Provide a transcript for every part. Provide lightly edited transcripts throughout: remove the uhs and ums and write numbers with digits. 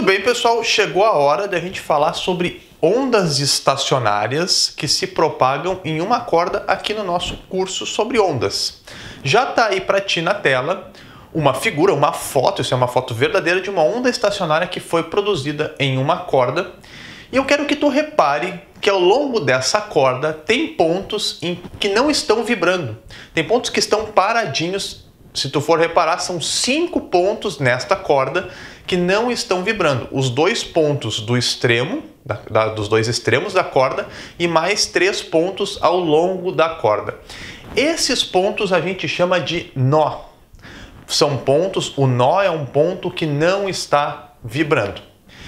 bem, pessoal? Chegou a hora de a gente falar sobre ondas estacionárias que se propagam em uma corda aqui no nosso curso sobre ondas. Já está aí para ti na tela uma figura, uma foto, isso é uma foto verdadeira de uma onda estacionária que foi produzida em uma corda. E eu quero que tu repare que ao longo dessa corda tem pontos que não estão vibrando. Tem pontos que estão paradinhos. Se tu for reparar, são 5 pontos nesta corda que não estão vibrando. Os dois pontos do extremo, dos dois extremos da corda e mais 3 pontos ao longo da corda. Esses pontos a gente chama de nó. São pontos, o nó é um ponto que não está vibrando.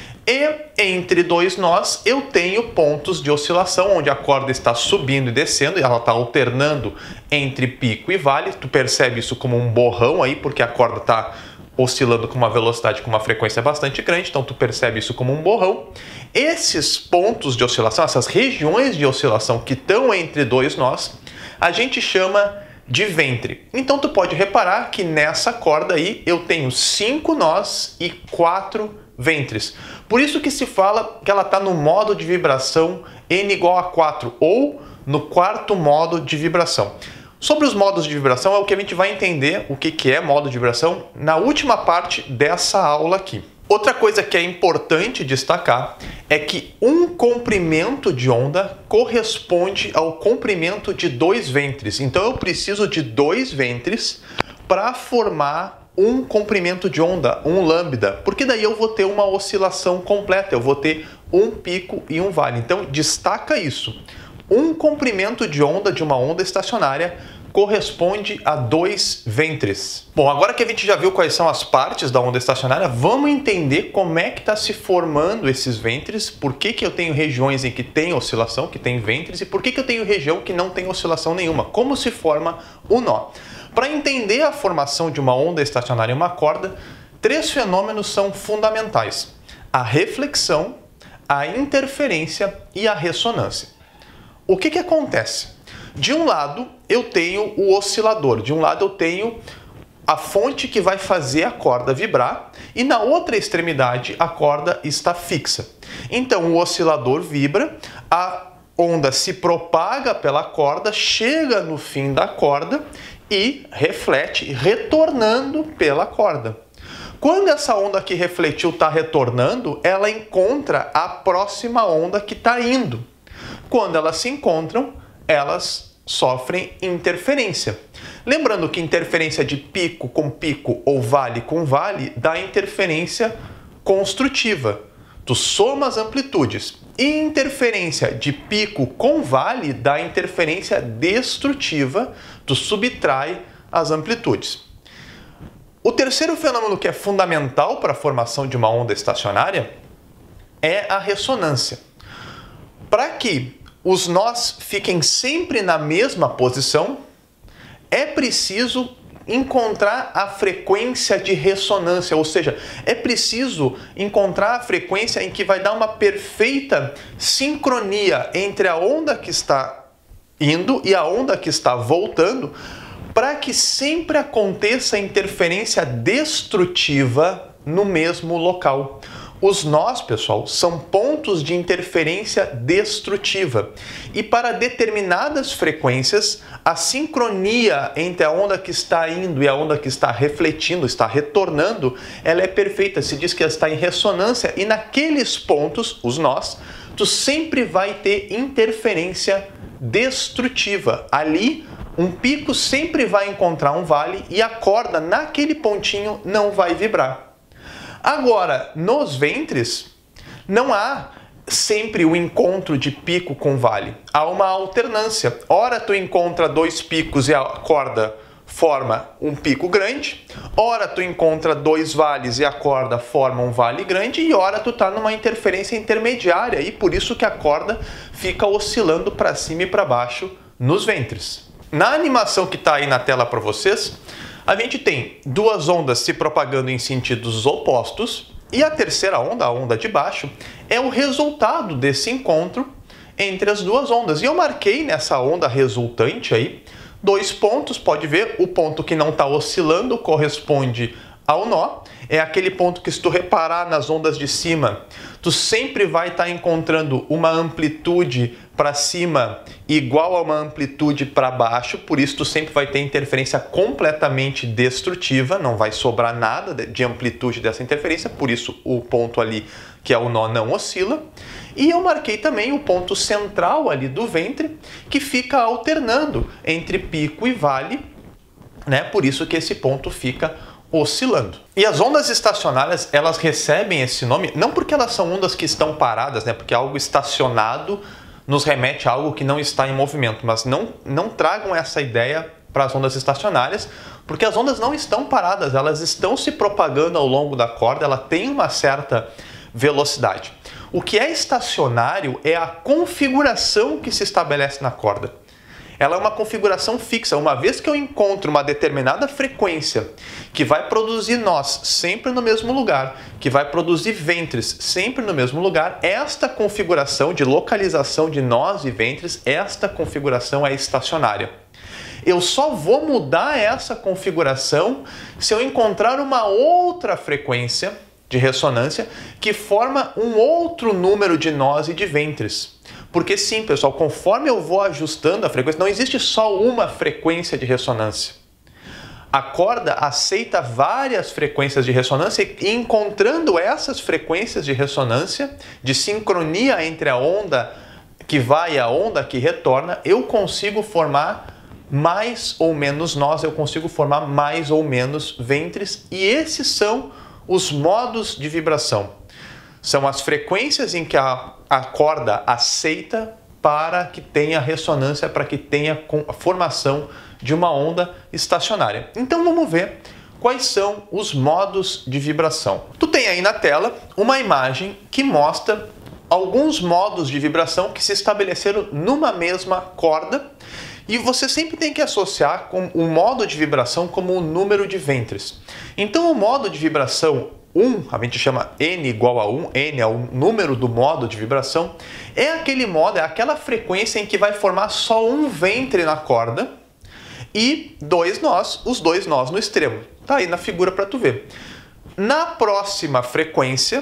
E entre dois nós eu tenho pontos de oscilação, onde a corda está subindo e descendo, e ela está alternando entre pico e vale. Tu percebe isso como um borrão aí, porque a corda está oscilando com uma velocidade, com uma frequência bastante grande, então tu percebe isso como um borrão. Esses pontos de oscilação, essas regiões de oscilação que estão entre dois nós, a gente chama de ventre. Então tu pode reparar que nessa corda aí eu tenho 5 nós e 4 ventres. Por isso que se fala que ela está no modo de vibração N igual a 4, ou no quarto modo de vibração. Sobre os modos de vibração é o que a gente vai entender o que é modo de vibração na última parte dessa aula aqui. Outra coisa que é importante destacar é que um comprimento de onda corresponde ao comprimento de 2 ventres. Então eu preciso de 2 ventres para formar um comprimento de onda, um lambda, porque daí eu vou ter uma oscilação completa, eu vou ter um pico e um vale. Então destaca isso. Um comprimento de onda de uma onda estacionária corresponde a 2 ventres. Bom, agora que a gente já viu quais são as partes da onda estacionária, vamos entender como é que está se formando esses ventres, por que eu tenho regiões em que tem oscilação, que tem ventres, e por que eu tenho região que não tem oscilação nenhuma, como se forma o nó. Para entender a formação de uma onda estacionária em uma corda, 3 fenômenos são fundamentais: a reflexão, a interferência e a ressonância. O que acontece? De um lado, eu tenho o oscilador, de um lado eu tenho a fonte que vai fazer a corda vibrar e na outra extremidade a corda está fixa. Então o oscilador vibra, a onda se propaga pela corda, chega no fim da corda e reflete, retornando pela corda. Quando essa onda que refletiu está retornando, ela encontra a próxima onda que está indo. Quando elas se encontram, elas sofrem interferência. Lembrando que interferência de pico com pico ou vale com vale dá interferência construtiva. Tu soma as amplitudes. E interferência de pico com vale dá interferência destrutiva. Tu subtrai as amplitudes. O terceiro fenômeno que é fundamental para a formação de uma onda estacionária é a ressonância. Para que os nós fiquem sempre na mesma posição, é preciso encontrar a frequência de ressonância, ou seja, é preciso encontrar a frequência em que vai dar uma perfeita sincronia entre a onda que está indo e a onda que está voltando, para que sempre aconteça interferência destrutiva no mesmo local. Os nós, pessoal, são pontos de interferência destrutiva. E para determinadas frequências, a sincronia entre a onda que está indo e a onda que está refletindo, está retornando, ela é perfeita. Se diz que ela está em ressonância e naqueles pontos, os nós, tu sempre vai ter interferência destrutiva. Ali, um pico sempre vai encontrar um vale e a corda naquele pontinho não vai vibrar. Agora, nos ventres, não há sempre o encontro de pico com vale. Há uma alternância. Ora tu encontra 2 picos e a corda forma um pico grande. Ora tu encontra 2 vales e a corda forma um vale grande. E ora tu está numa interferência intermediária e por isso que a corda fica oscilando para cima e para baixo nos ventres. Na animação que está aí na tela para vocês, a gente tem 2 ondas se propagando em sentidos opostos e a terceira onda, a onda de baixo, é o resultado desse encontro entre as 2 ondas. E eu marquei nessa onda resultante aí 2 pontos, pode ver, o ponto que não está oscilando corresponde ao nó é aquele ponto que, se tu reparar nas ondas de cima, tu sempre vai estar encontrando uma amplitude para cima igual a uma amplitude para baixo, por isso tu sempre vai ter interferência completamente destrutiva, não vai sobrar nada de amplitude dessa interferência, por isso o ponto ali, que é o nó, não oscila. E eu marquei também o ponto central ali do ventre, que fica alternando entre pico e vale, né? Por isso que esse ponto fica oscilando. E as ondas estacionárias, elas recebem esse nome não porque elas são ondas que estão paradas, né? Porque algo estacionado nos remete a algo que não está em movimento, mas não tragam essa ideia para as ondas estacionárias, porque as ondas não estão paradas, elas estão se propagando ao longo da corda, ela tem uma certa velocidade. O que é estacionário é a configuração que se estabelece na corda. Ela é uma configuração fixa. Uma vez que eu encontro uma determinada frequência que vai produzir nós sempre no mesmo lugar, que vai produzir ventres sempre no mesmo lugar, esta configuração de localização de nós e ventres, esta configuração é estacionária. Eu só vou mudar essa configuração se eu encontrar uma outra frequência de ressonância que forma um outro número de nós e de ventres. Porque sim, pessoal, conforme eu vou ajustando a frequência, não existe só uma frequência de ressonância. A corda aceita várias frequências de ressonância e, encontrando essas frequências de ressonância, de sincronia entre a onda que vai e a onda que retorna, eu consigo formar mais ou menos nós, eu consigo formar mais ou menos ventres, e esses são os modos de vibração. São as frequências em que a corda aceita para que tenha ressonância, para que tenha a formação de uma onda estacionária. Então vamos ver quais são os modos de vibração. Tu tem aí na tela uma imagem que mostra alguns modos de vibração que se estabeleceram numa mesma corda, e você sempre tem que associar com o modo de vibração como o número de ventres. Então o modo de vibração 1, a gente chama N igual a 1, N é o número do modo de vibração, é aquele modo, é aquela frequência em que vai formar só um ventre na corda e dois nós, os dois nós no extremo. Tá aí na figura para tu ver. Na próxima frequência,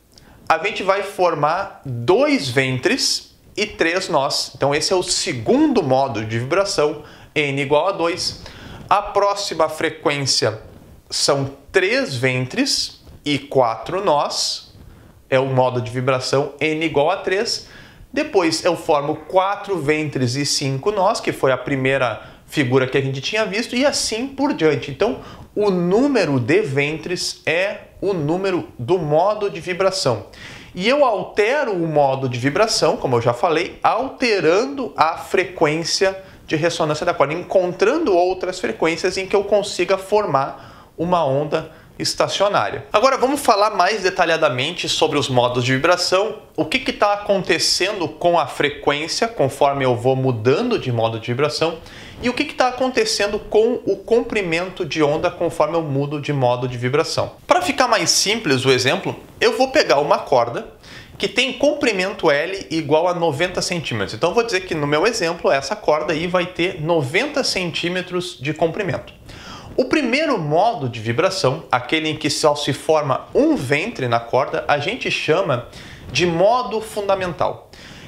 a gente vai formar dois ventres e três nós. Então esse é o segundo modo de vibração, N igual a 2. A próxima frequência são três ventres e 4 nós, é o modo de vibração N igual a 3. Depois eu formo 4 ventres e 5 nós, que foi a primeira figura que a gente tinha visto, e assim por diante. Então, o número de ventres é o número do modo de vibração. E eu altero o modo de vibração, como eu já falei, alterando a frequência de ressonância da corda, encontrando outras frequências em que eu consiga formar uma onda estacionária. Agora vamos falar mais detalhadamente sobre os modos de vibração, o que está acontecendo com a frequência conforme eu vou mudando de modo de vibração e o que está acontecendo com o comprimento de onda conforme eu mudo de modo de vibração. Para ficar mais simples o exemplo, eu vou pegar uma corda que tem comprimento L igual a 90 centímetros. Então eu vou dizer que no meu exemplo essa corda aí vai ter 90 centímetros de comprimento. O primeiro modo de vibração, aquele em que só se forma um ventre na corda, a gente chama de modo fundamental.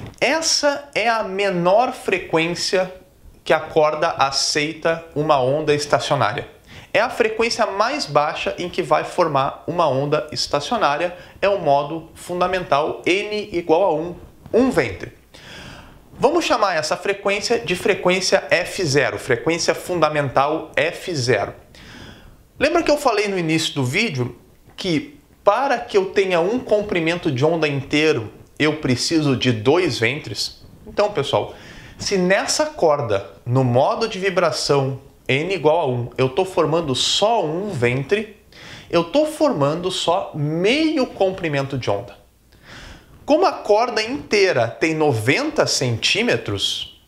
Essa é a menor frequência que a corda aceita uma onda estacionária. É a frequência mais baixa em que vai formar uma onda estacionária, é o modo fundamental, N igual a 1, um ventre. Vamos chamar essa frequência de frequência F0, frequência fundamental F0. Lembra que eu falei no início do vídeo que para que eu tenha um comprimento de onda inteiro, eu preciso de dois ventres? Então, pessoal, se nessa corda, no modo de vibração N igual a 1, eu estou formando só um ventre, eu estou formando só meio comprimento de onda. Como a corda inteira tem 90 centímetros,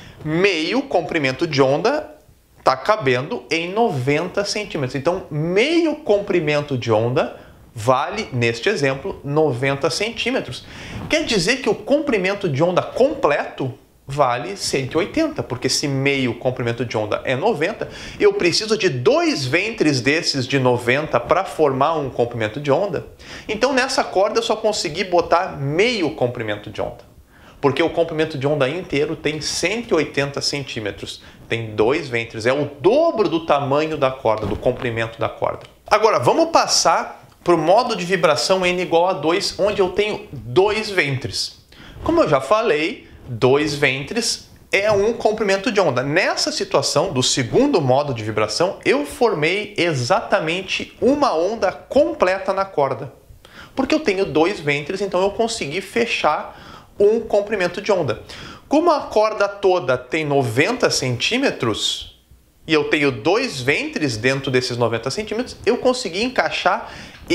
meio comprimento de onda está cabendo em 90 centímetros. Então, meio comprimento de onda vale, neste exemplo, 90 centímetros. Quer dizer que o comprimento de onda completo vale 180, porque se meio comprimento de onda é 90, eu preciso de 2 ventres desses de 90 para formar um comprimento de onda. Então nessa corda eu só consegui botar meio comprimento de onda, porque o comprimento de onda inteiro tem 180 centímetros, tem 2 ventres, é o dobro do tamanho da corda, do comprimento da corda. Agora vamos passar para o modo de vibração N igual a 2, onde eu tenho 2 ventres. Como eu já falei, 2 ventres é um comprimento de onda. Nessa situação do segundo modo de vibração, eu formei exatamente uma onda completa na corda. Porque eu tenho 2 ventres, então eu consegui fechar um comprimento de onda. Como a corda toda tem 90 centímetros e eu tenho 2 ventres dentro desses 90 centímetros, eu consegui encaixar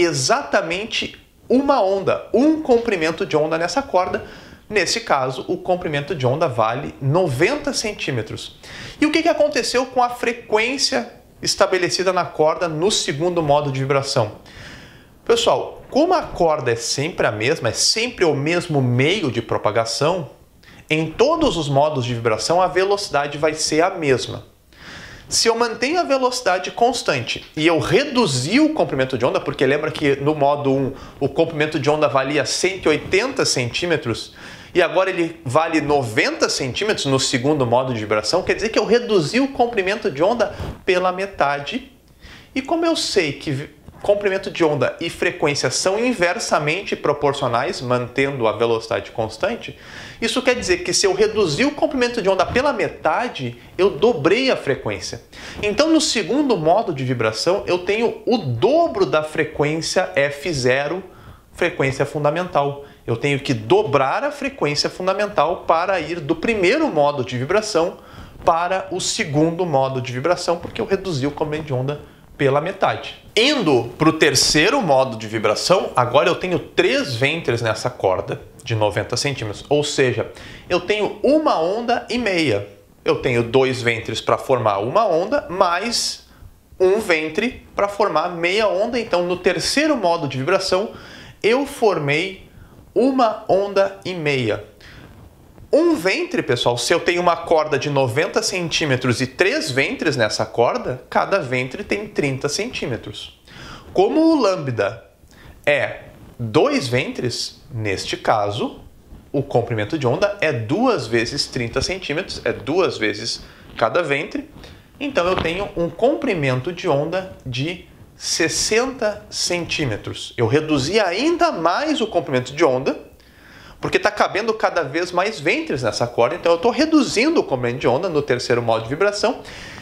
exatamente uma onda, um comprimento de onda nessa corda. Nesse caso, o comprimento de onda vale 90 centímetros. E o que aconteceu com a frequência estabelecida na corda no segundo modo de vibração? Pessoal, como a corda é sempre a mesma, é sempre o mesmo meio de propagação, em todos os modos de vibração a velocidade vai ser a mesma. Se eu mantenho a velocidade constante e eu reduzir o comprimento de onda, porque lembra que no modo 1 o comprimento de onda valia 180 centímetros e agora ele vale 90 centímetros no segundo modo de vibração, quer dizer que eu reduzi o comprimento de onda pela metade. E como eu sei que comprimento de onda e frequência são inversamente proporcionais, mantendo a velocidade constante, isso quer dizer que se eu reduzir o comprimento de onda pela metade, eu dobrei a frequência. Então, no segundo modo de vibração, eu tenho o dobro da frequência F0, frequência fundamental. Eu tenho que dobrar a frequência fundamental para ir do primeiro modo de vibração para o segundo modo de vibração, porque eu reduzi o comprimento de onda pela metade. Indo para o terceiro modo de vibração, agora eu tenho 3 ventres nessa corda de 90 centímetros, ou seja, eu tenho uma onda e meia. Eu tenho 2 ventres para formar uma onda, mais um ventre para formar meia onda. Então, no terceiro modo de vibração, eu formei uma onda e meia. Um ventre, pessoal, se eu tenho uma corda de 90 centímetros e 3 ventres nessa corda, cada ventre tem 30 centímetros. Como o lambda é 2 ventres, neste caso, o comprimento de onda é 2 vezes 30 centímetros, é 2 vezes cada ventre. Então eu tenho um comprimento de onda de 60 centímetros. Eu reduzi ainda mais o comprimento de onda, porque está cabendo cada vez mais ventres nessa corda, então eu estou reduzindo o comprimento de onda no terceiro modo de vibração.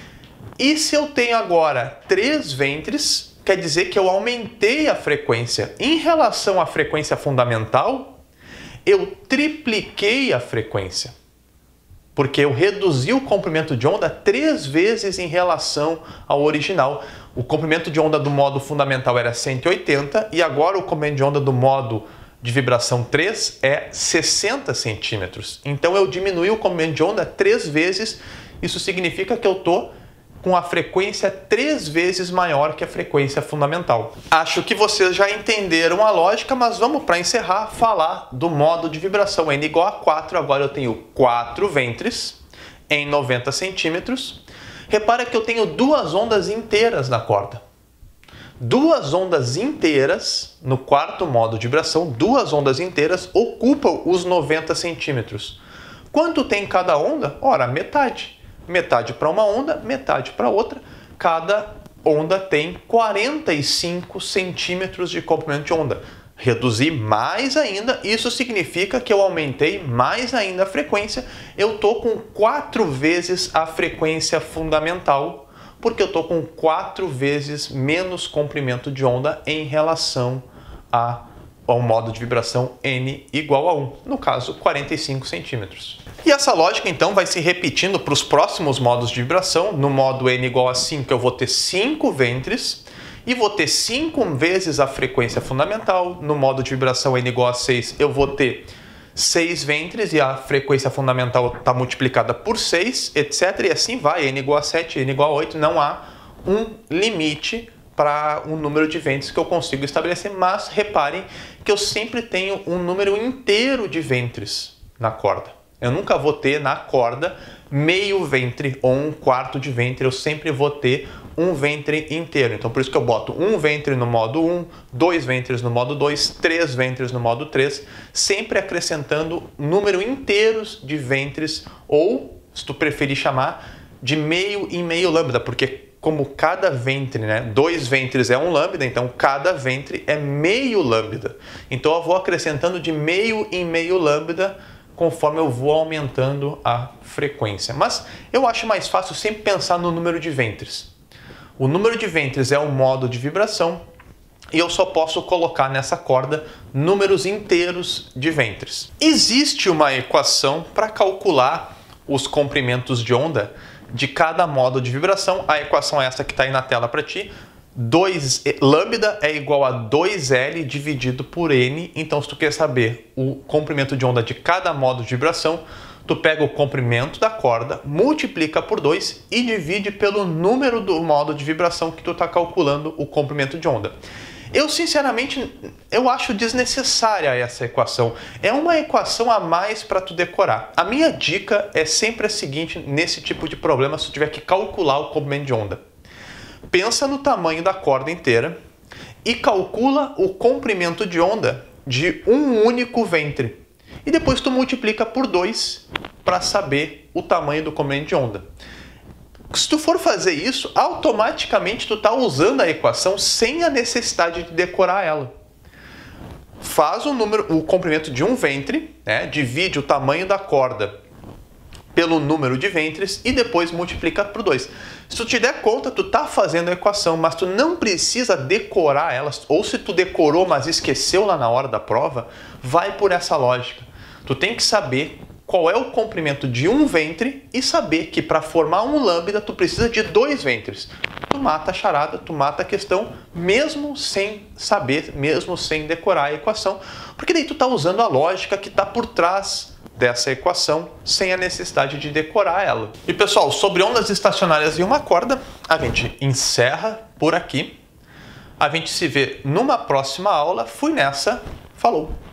E se eu tenho agora 3 ventres, quer dizer que eu aumentei a frequência. Em relação à frequência fundamental, eu tripliquei a frequência, porque eu reduzi o comprimento de onda 3 vezes em relação ao original. O comprimento de onda do modo fundamental era 180 e agora o comprimento de onda do modo de vibração 3 é 60 centímetros. Então eu diminui o comprimento de onda 3 vezes. Isso significa que eu estou com a frequência 3 vezes maior que a frequência fundamental. Acho que vocês já entenderam a lógica, mas vamos, para encerrar, falar do modo de vibração N igual a 4. Agora eu tenho 4 ventres em 90 centímetros. Repara que eu tenho 2 ondas inteiras na corda. 2 ondas inteiras, no quarto modo de vibração, 2 ondas inteiras ocupam os 90 centímetros. Quanto tem cada onda? Ora, metade. Metade para uma onda, metade para outra. Cada onda tem 45 centímetros de comprimento de onda. Reduzi mais ainda, isso significa que eu aumentei mais ainda a frequência. Eu estou com 4 vezes a frequência fundamental, porque eu estou com 4 vezes menos comprimento de onda em relação ao modo de vibração N igual a 1, no caso 45 centímetros. E essa lógica então vai se repetindo para os próximos modos de vibração. No modo N igual a 5 eu vou ter 5 ventres e vou ter 5 vezes a frequência fundamental. No modo de vibração N igual a 6 eu vou ter 6 ventres e a frequência fundamental está multiplicada por 6, etc. E assim vai, N igual a 7, N igual a 8, não há um limite para o número de ventres que eu consigo estabelecer, mas reparem que eu sempre tenho um número inteiro de ventres na corda. Eu nunca vou ter na corda meio ventre ou um quarto de ventre, eu sempre vou ter um ventre inteiro. Então por isso que eu boto um ventre no modo 1, 2 ventres no modo 2, 3 ventres no modo 3, sempre acrescentando número inteiros de ventres, ou, se tu preferir chamar, de meio em meio lambda, porque como cada ventre, né, 2 ventres é um lambda, então cada ventre é meio lambda. Então eu vou acrescentando de meio em meio lambda conforme eu vou aumentando a frequência. Mas eu acho mais fácil sempre pensar no número de ventres. O número de ventres é o modo de vibração e eu só posso colocar nessa corda números inteiros de ventres. Existe uma equação para calcular os comprimentos de onda de cada modo de vibração. A equação é essa que está aí na tela para ti. Lambda é igual a 2L dividido por N. Então, se tu quer saber o comprimento de onda de cada modo de vibração, tu pega o comprimento da corda, multiplica por 2 e divide pelo número do modo de vibração que tu está calculando o comprimento de onda. Eu, sinceramente, eu acho desnecessária essa equação. É uma equação a mais para tu decorar. A minha dica é sempre a seguinte, nesse tipo de problema, se tu tiver que calcular o comprimento de onda. Pensa no tamanho da corda inteira e calcula o comprimento de onda de um único ventre. E depois tu multiplica por 2 para saber o tamanho do comprimento de onda. Se tu for fazer isso, automaticamente tu está usando a equação sem a necessidade de decorar ela. Faz o comprimento de um ventre, né? Divide o tamanho da corda pelo número de ventres e depois multiplica por 2. Se tu te der conta, tu tá fazendo a equação, mas tu não precisa decorar ela, ou se tu decorou, mas esqueceu lá na hora da prova, vai por essa lógica. Tu tem que saber qual é o comprimento de um ventre e saber que para formar um lambda tu precisa de 2 ventres. Tu mata a charada, tu mata a questão, mesmo sem saber, mesmo sem decorar a equação, porque daí tu tá usando a lógica que está por trás dessa equação sem a necessidade de decorar ela. E pessoal, sobre ondas estacionárias em uma corda, a gente encerra por aqui. A gente se vê numa próxima aula. Fui nessa. Falou!